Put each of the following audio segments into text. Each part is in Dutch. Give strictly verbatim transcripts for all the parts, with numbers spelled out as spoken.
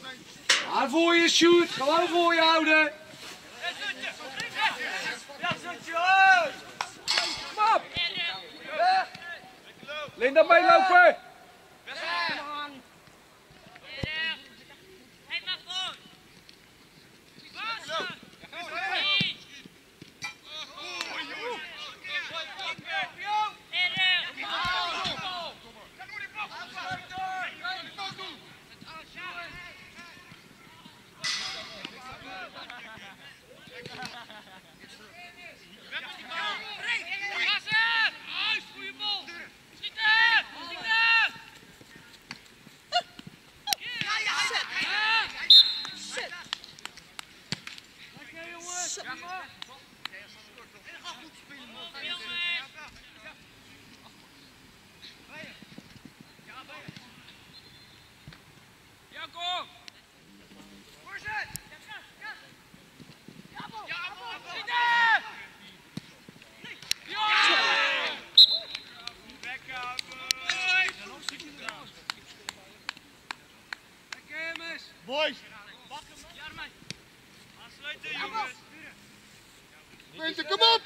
Aan voor je, shoot. Gewoon voor je houden. Kom op. Weg. Linda, meelopen. Boys! Mensen, kom op!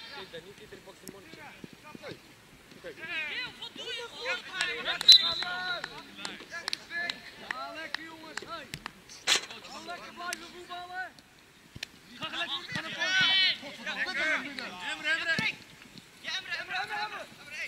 Heel, wat doe je goed? Ja, lekker jongens. Hey. Gaan lekker blijven voetballen. Ga lekker, ga naar voren. Emre, Emre! Ja, Emre, Emre, Emre, Emre!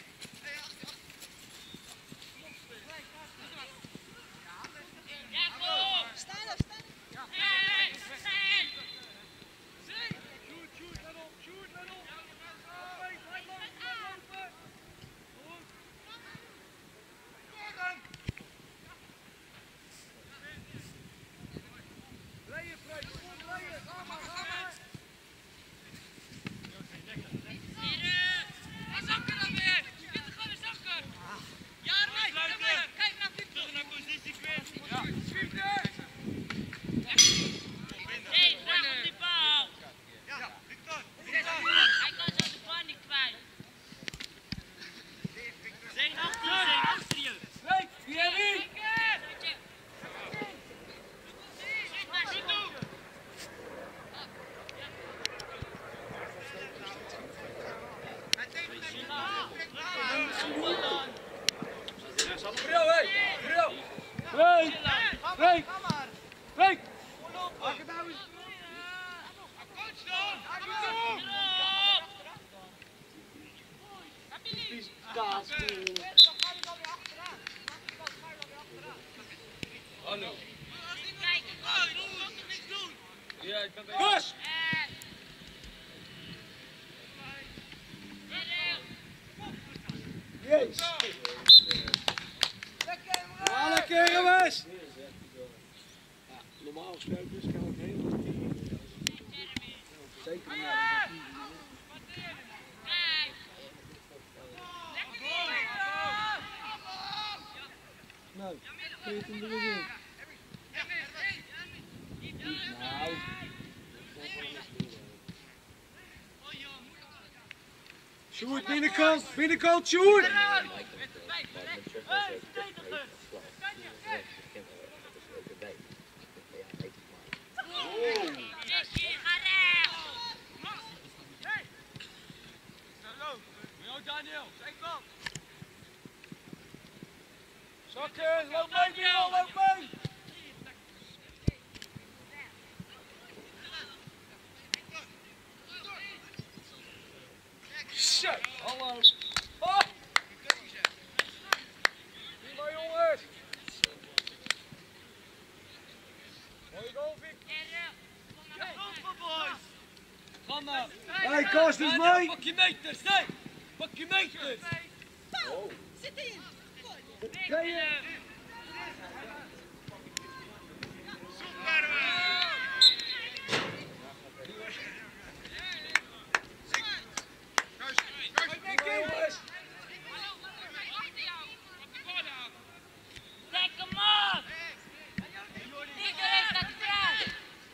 Hallo. Ja, ik ben bij Bos! Jezus. Ja, lekker jongens. Ja, normaal gesproken is kan ik helemaal niet. Zeker niet. Nou, geef hem er eens in. Nou. Sjoerd, binnenkant, binnenkant, Sjoerd! Zakken, loop mee, Biel, loop mee! Zo, hallo! Oh! Prima jongens! Mooie goal, Vic! Kom maar! Hey, Kast is mee! Pak je meters, nee! Pak je meters! Oh, zit in. Ken je? Lekker man! Iedereen staat eruit!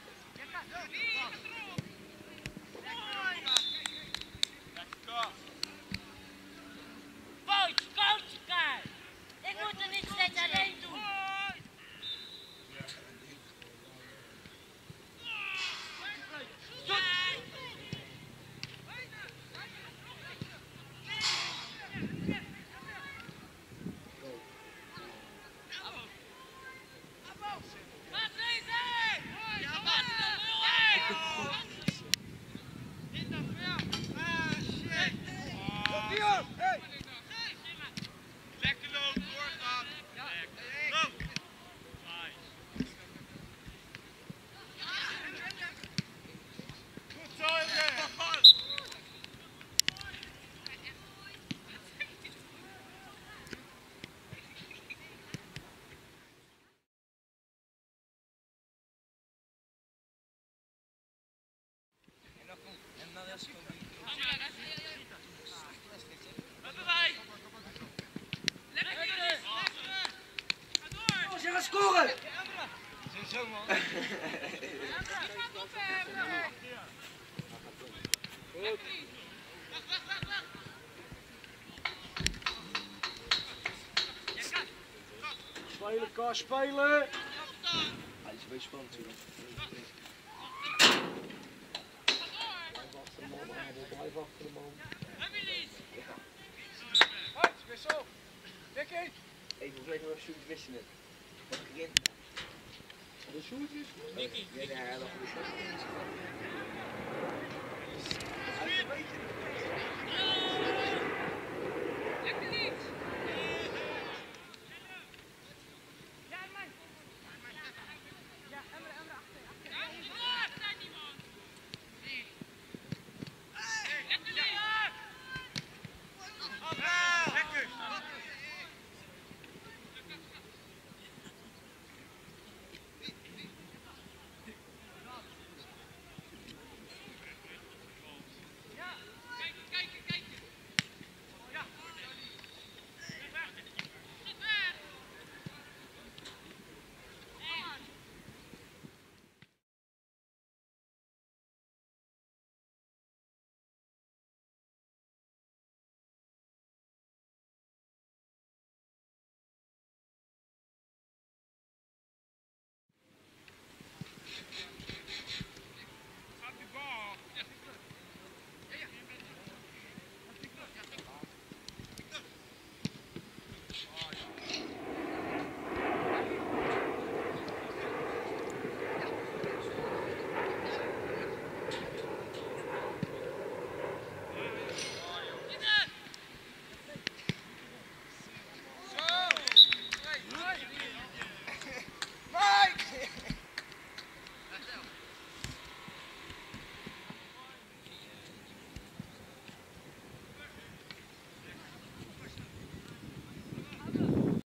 Coach, coach, kijk! Ik moet er niet steeds alleen doen! Lekker lopen, doorgaan. Go. Goed zo, Emre. Ze gaan scoren! Zo man. Goed. Spelen, Kars, spelen! Ah, die is een beetje spannend natuurlijk. Blijf achter de man, Abel, blijf achter de man. Hoi, wissel! Dikkie! Hey, volgens mij nog Sjoerd wisselen. Wat begint? De Sjoerd is? Nicky. Ja, ja, dat is